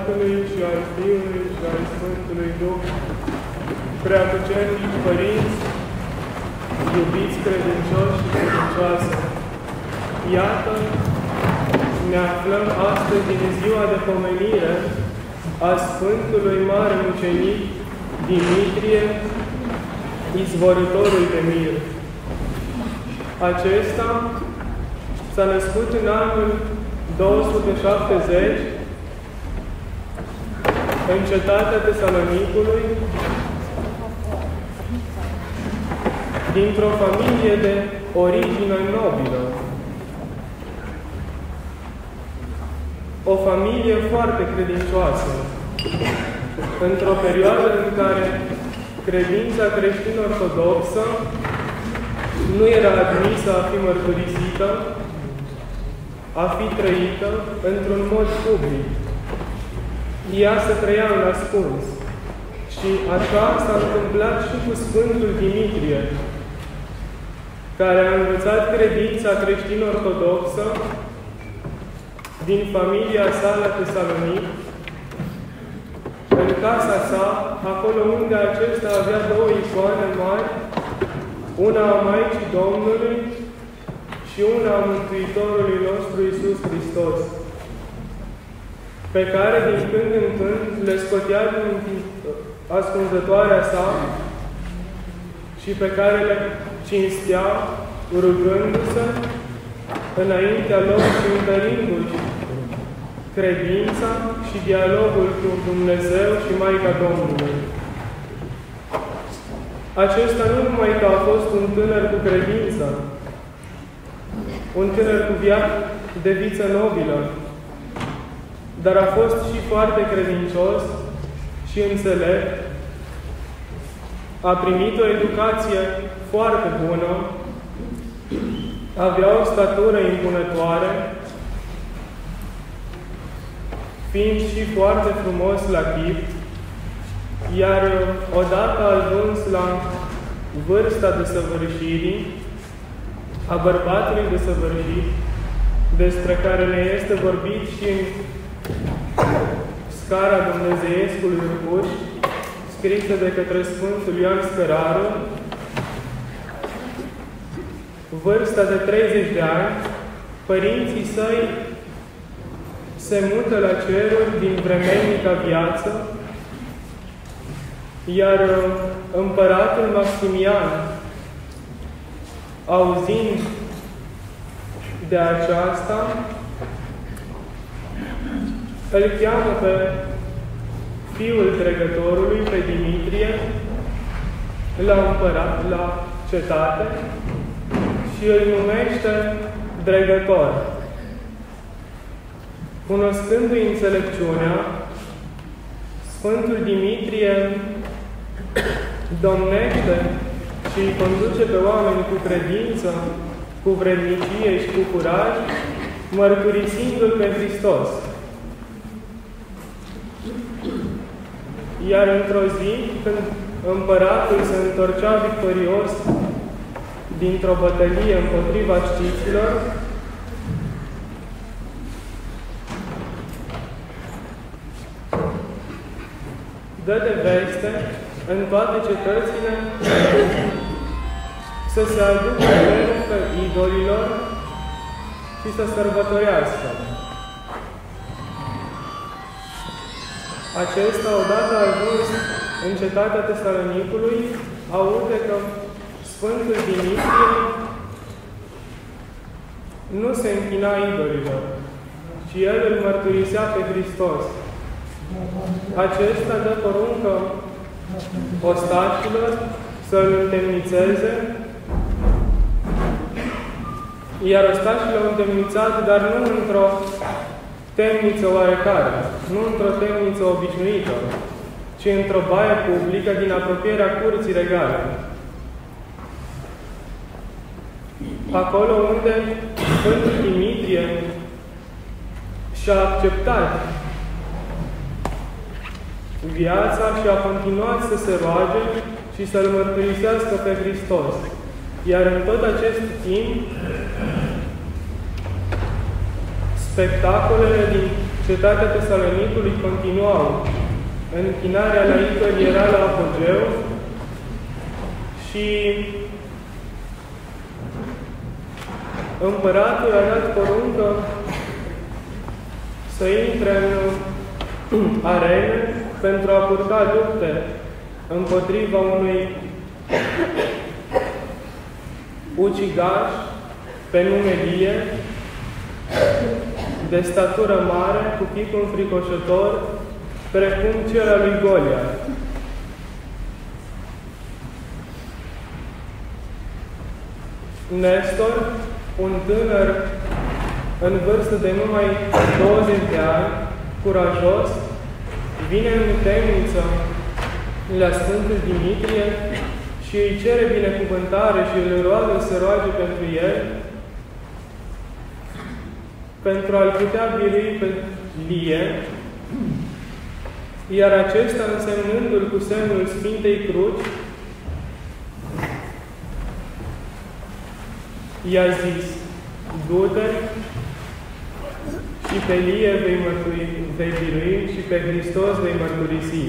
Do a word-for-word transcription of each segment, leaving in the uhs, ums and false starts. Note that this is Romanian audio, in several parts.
Tatălui și al Fiului și al Sfântului Duh, preacucernici părinți, iubiți credincioși și credincioase, iată, ne aflăm astăzi în ziua de pomenire a Sfântului Mare Mucenic Dimitrie, izvorătorul de mir. Acesta s-a născut în anul două sute șaptezeci în cetatea Tesalonicului, dintr-o familie de origine nobilă. O familie foarte credincioasă, într-o perioadă în care credința creștin-ortodoxă nu era admisă a fi mărturisită, a fi trăită într-un mod public. Ea se trăia în ascuns. Și așa s-a întâmplat și cu Sfântul Dimitrie, care a învățat credința creștin-ortodoxă din familia sa la Tesalonic, în casa sa, acolo unde acesta avea două icoane mari, una a Maicii Domnului și una a Mântuitorului nostru Iisus Hristos, pe care din când în când le scotea din ascunzătoarea sa și pe care le cinstea rugându-se înaintea lor și întărindu-și credința și dialogul cu Dumnezeu și Maica Domnului. Acesta nu numai că a fost un tânăr cu credință, un tânăr cu viață de viță nobilă, dar a fost și foarte credincios și înțelept, a primit o educație foarte bună, avea o statură impunătoare, fiind și foarte frumos la chip, iar odată ajuns la vârsta desăvârșirii, a bărbatului desăvârșit, despre care ne este vorbit și în scara Dumnezeiescului Urcuș, scrisă de către Sfântul Ioan Scăraru, vârsta de treizeci de ani, părinții săi se mută la ceruri din vremelnica viață, iar împăratul Maximian, auzind de aceasta, îl cheamă pe fiul dregătorului, pe Dimitrie, la împărat, la cetate și îl numește dregător. Cunoscându-i înțelepciunea, Sfântul Dimitrie domnește și îi conduce pe oameni cu credință, cu vrednicie și cu curaj, mărturisindu-L pe Hristos. Iar într-o zi, când împăratul se întorcea victorios dintr-o bătălie împotriva sciților, dă de veste în toate cetățile să se aducă jertfă idolilor și să sărbătorească. Acesta, odată ajuns în cetatea Tesalonicului, aude că Sfântul Dimitrie nu se închina idolilor, ci el îl mărturisea pe Hristos. Acesta dă poruncă ostașilor să-l întemnițeze, iar ostașii l-au întemnițat, dar nu într-o temniță oarecare, nu într-o temniță obișnuită, ci într-o baie publică din apropierea curții regale. Acolo unde Sfântul Dimitrie și-a acceptat viața și a continuat să se roage și să-L mărturisească pe Hristos. Iar în tot acest timp, spectacolele din cetatea Tesalonicului continuau. Închinarea la idol era la apogeu și împăratul a dat poruncă să intre în arene pentru a purta lupte împotriva unui ucigaș pe nume Lie, de statură mare, cu chip înfricoșător, precum cel al lui Goliat. Nestor, un tânăr în vârstă de numai douăzeci de ani, curajos, vine în temniță la Sfântul Dimitrie și îi cere binecuvântare și îl roagă să roage pentru el, pentru a-l putea birui pe Lie, iar acesta, însemnându-l cu semnul Sfintei Cruci, i-a zis: du-te și pe Lie vei, mărturi, vei birui și pe Hristos vei mărturisi.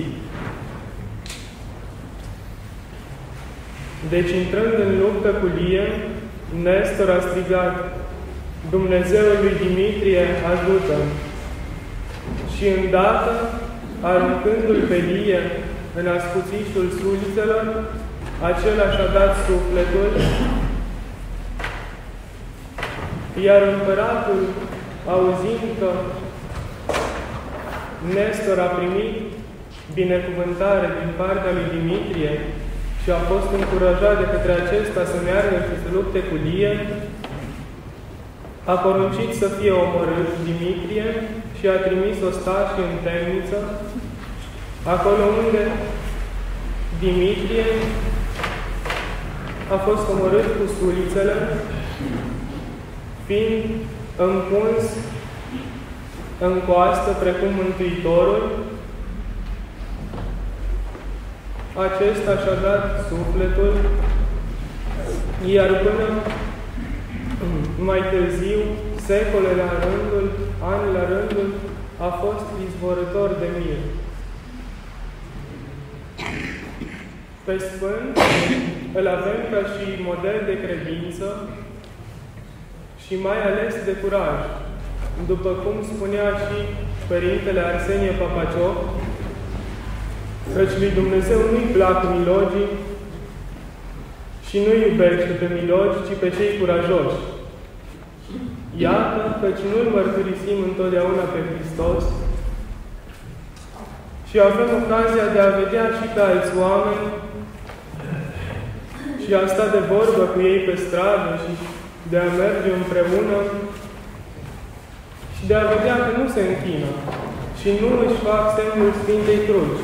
Deci, intrând în luptă cu Lie, Nestor a strigat: Dumnezeul lui Dimitrie, ajută-mi! Și îndată, aruncându-l pe Lie în ascuțișul sulițelor, acela și-a dat sufletul, iar împăratul, auzind că Nestor a primit binecuvântare din partea lui Dimitrie și a fost încurajat de către acesta să meargă și să lupte cu Lie, a poruncit să fie omorât Dimitrie și a trimis ostașii în temniță, acolo unde Dimitrie a fost omorât cu sulițele, fiind împuns în coastă precum Mântuitorul. Acesta și-a dat sufletul, iar până mai târziu, secole la rândul, ani la rândul, a fost izvorător de mir. Pe Sfânt îl avem ca și model de credință și mai ales de curaj, după cum spunea și Părintele Arsenie Papacioc, căci lui Dumnezeu nu-i plac milogii și nu iubește pe milogi, ci pe cei curajoși. Iată, căci nu-L mărturisim întotdeauna pe Hristos și avem ocazia de a vedea și pe alți oameni și a sta de vorbă cu ei pe stradă și de a merge împreună și de a vedea că nu se închină și nu își fac semnul Sfintei Cruci.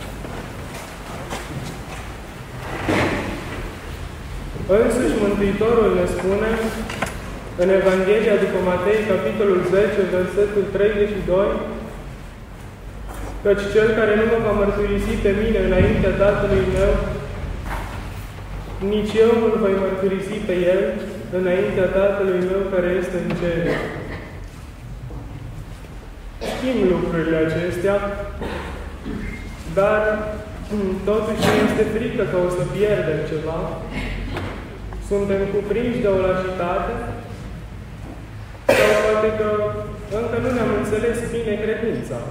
Însuși Mântuitorul ne spune în Evanghelia după Matei, capitolul zece, versetul treizeci și doi, căci cel care nu mă va mărturisi pe mine înaintea Tatălui meu, nici eu nu voi mărturisi pe el înaintea Tatălui meu care este în cer. Știm lucrurile acestea, dar totuși este frică că o să pierdem ceva. Suntem cuprinși de o lașitate sau poate că încă nu ne-am înțeles bine credința.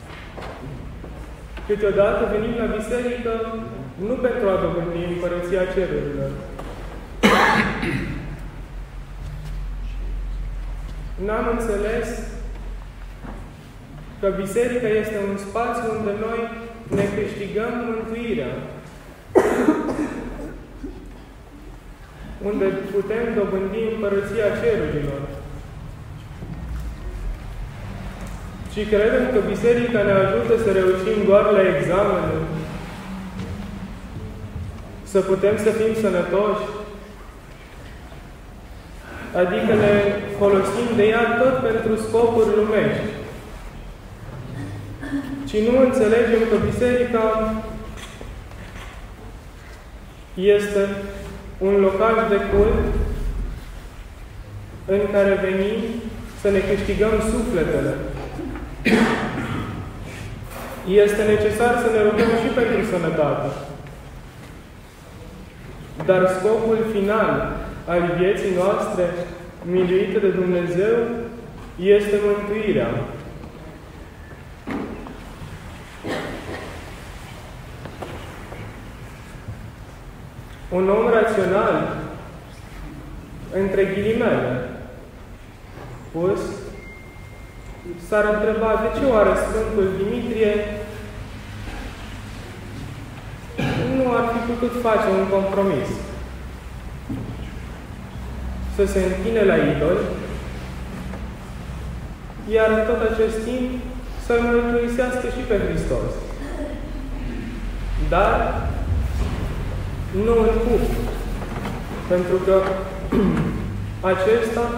Câteodată venim la biserică nu pentru a dobândi Împărăția Cerurilor. N-am înțeles că biserica este un spațiu unde noi ne câștigăm mântuirea, unde putem dobândi Împărăția Cerurilor. Și credem că biserica ne ajută să reușim doar la examene, să putem să fim sănătoși, adică ne folosim de ea tot pentru scopuri lumești. Și nu înțelegem că biserica este un locaș de cult în care venim să ne câștigăm sufletele. Este necesar să ne rugăm și pentru sănătate. Dar scopul final al vieții noastre, miluite de Dumnezeu, este mântuirea. Un om rațional, între ghilimele pus, s-ar întreba de ce oare Sfântul Dimitrie nu ar fi putut face un compromis. Să se închine la idoli, iar în tot acest timp să-L mărturisească și pe Hristos. Dar nu în cup, pentru că acesta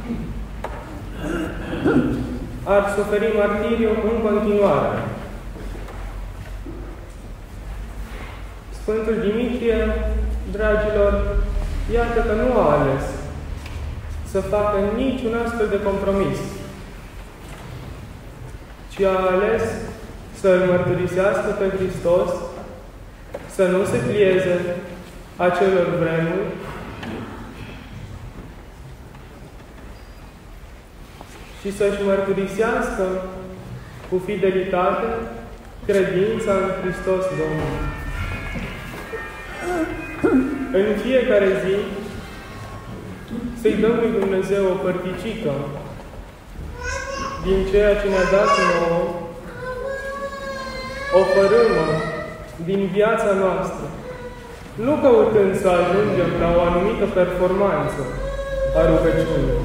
ar suferi martiriu în continuare. Sfântul Dimitrie, dragilor, iată că nu a ales să facă niciun astfel de compromis, ci a ales să-L mărturisească pe Hristos, să nu se plieze acelor vremuri, și să-și mărturisească cu fidelitate credința în Hristos Domnul. În fiecare zi să-i dăm lui Dumnezeu o părticică din ceea ce ne-a dat nouă, o fărâmă din viața noastră, nu căutând să ajungem la o anumită performanță a rugăciunii,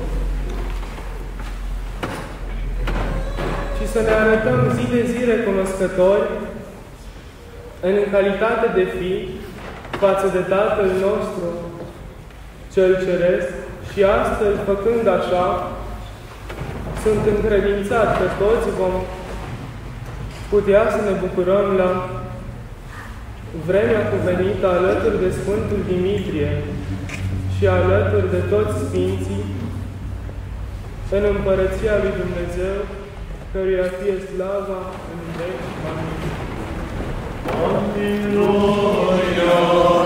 ci să ne arătăm zi de zi recunoscători în calitate de fii față de Tatăl nostru Cel Ceresc și astfel, făcând așa, sunt încredințat că toți vom putea să ne bucurăm la vremea cuvenită alături de Sfântul Dimitrie și alături de toți Sfinții în Împărăția lui Dumnezeu, căruia fie slava în veci. Amin. Amin.